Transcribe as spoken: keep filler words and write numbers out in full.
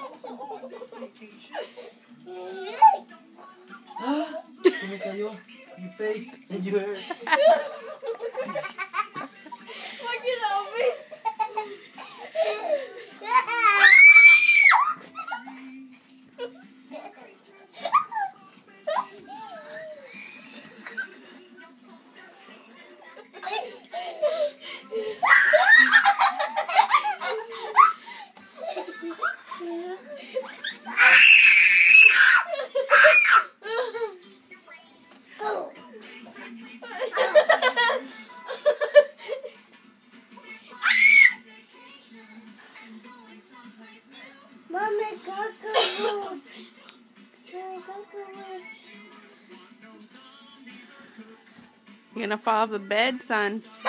Come kayo? Your face and your hair. Wag yun open. Mommy, cockroach. Mommy, cockroach. You're gonna fall off the bed, son.